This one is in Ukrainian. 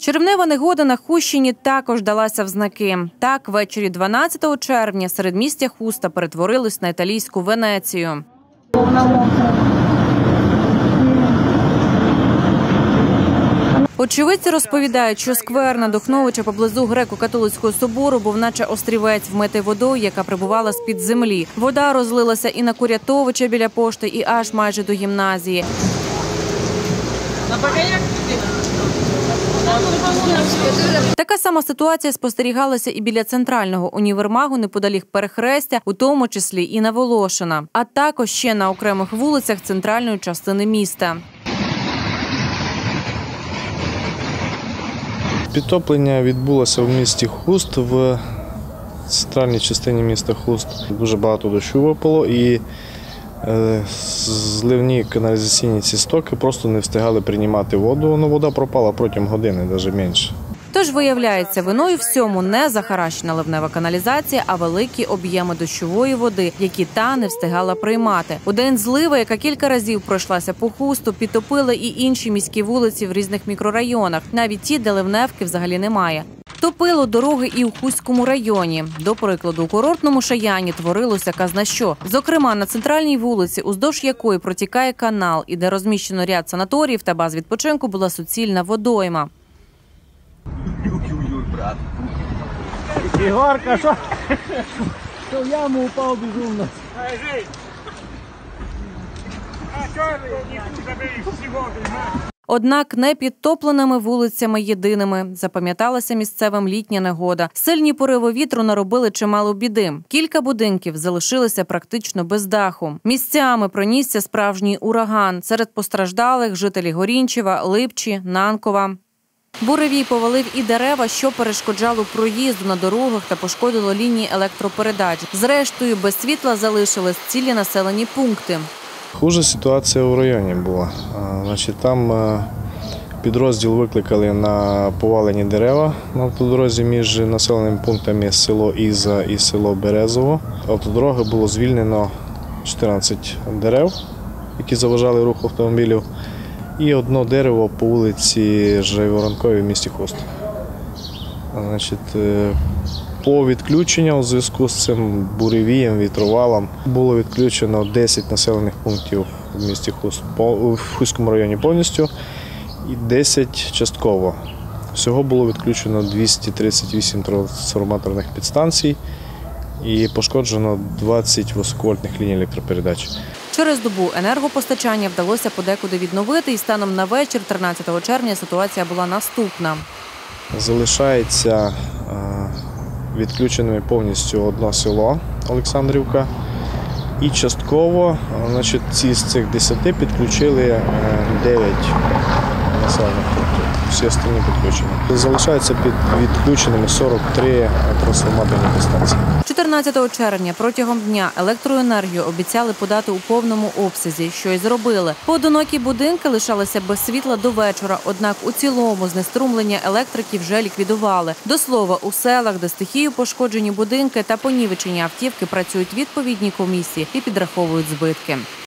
Червнева негода на Хустщині також далася в знаки. Так, ввечері 12 червня середмістя Хуста перетворилось на італійську Венецію. Очевидці розповідають, що сквер на Духновича поблизу греко-католицького собору був наче острівець, вмитий водою, яка прибувала з-під землі. Вода розлилася і на Курятовича біля пошти, і аж майже до гімназії. Така сама ситуація спостерігалася і біля центрального універмагу неподалік Перехрестя, у тому числі і на Волошина, а також ще на окремих вулицях центральної частини міста. Підтоплення відбулося в місті Хуст, в центральній частині міста Хуст. Дуже багато дощу випало і зливні каналізаційні ці стоки просто не встигали приймати воду. Вода пропала протягом години, навіть менше. Тож, виявляється, виною всьому не захаращена ливнева каналізація, а великі об'єми дощової води, які та не встигала приймати. У день зливи, яка кілька разів пройшлася по Хусту, підтопили і інші міські вулиці в різних мікрорайонах, навіть ті, де ливневки взагалі немає. Топило дороги і у Хустському районі. До прикладу, у курортному Шаяні творилося казна що. Зокрема, на центральній вулиці, уздовж якої протікає канал і де розміщено ряд санаторіїв та баз відпочинку, була суцільна водойма. Ігорка, що в яму упав безумно. Однак не підтопленими вулицями єдиними запам'яталася місцевим літня негода. Сильні пориви вітру наробили чимало біди. Кілька будинків залишилися практично без даху. Місцями пронісся справжній ураган. Серед постраждалих – жителі Горінчева, Липчі, Нанкова. Буревій повалив і дерева, що перешкоджало проїзду на дорогах та пошкодило лінії електропередач. Зрештою, без світла залишились цілі населені пункти. Хуже ситуація у районі була. Там підрозділ викликали на повалені дерева на автодорозі між населеними пунктами село Іза і село Березово. Автодороги було звільнено 14 дерев, які заважали руху автомобілів, і одне дерево по вулиці Жайворонковій в місті Хуст. По відключенню у зв'язку з цим буревієм, вітровалом було відключено 10 населених пунктів в місті Хуст, в Хустському районі повністю і 10 частково. Всього було відключено 238 трансформаторних підстанцій і пошкоджено 20 високовольтних ліній електропередач. Через добу енергопостачання вдалося подекуди відновити, і станом на вечір 13 червня ситуація була наступна. Залишається відключеними повністю одне село Олександрівка. І частково з цих 10 підключили 9 населених пунктів. Всі останні підключені. Залишаються відключеними 43 трансформаторні підстанції. 14 червня протягом дня електроенергію обіцяли подати у повному обсязі, що й зробили. Поодинокі будинки лишалися без світла до вечора, однак у цілому знеструмлення електрики вже ліквідували. До слова, у селах, де стихією пошкоджені будинки та понівечені автівки, працюють відповідні комісії і підраховують збитки.